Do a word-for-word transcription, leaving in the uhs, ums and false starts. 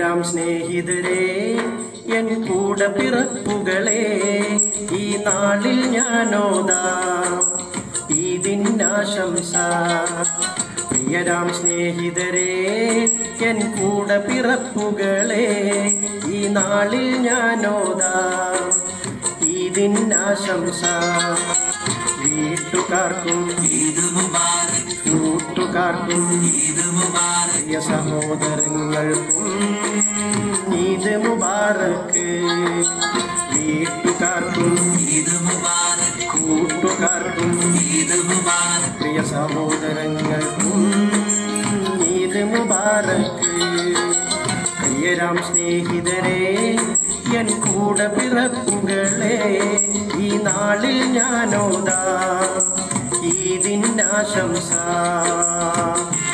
പ്രിയരാം സ്നേഹിതരെ, എൻ കൂടെ പിറപ്പുകളെ, ഈ നാളിൽ ഞാനോദാം ഈദിനാശംസ. പ്രിയരാം സ്നേഹിതരെ, എൻ കൂടെ പിറപ്പുകളെ, ഈ നാളിൽ ഞാനോദാം ഈദിനാശംസ. വീട്ടുകാർക്കും ഈദ് മുബാറക്, കൂട്ടുകാർക്കും ഈദ് മുബാറക്, പ്രിയ സഹോദരങ്ങൾക്കും ഈദ് മുബാറക്. വീട്ടുകാർക്കും ഈദ് മുബാറക്, കൂട്ടുകാർക്കും ഈദ് മുബാറക്, പ്രിയ സഹോദരങ്ങൾക്കും ഈദ് മുബാറക്. പ്രിയരാം സ്നേഹിതരെ, എൻ കൂടെ പിറപ്പുകളെ, ഈ നാളിൽ ഞാനോദാം ഈദിനാശംസ.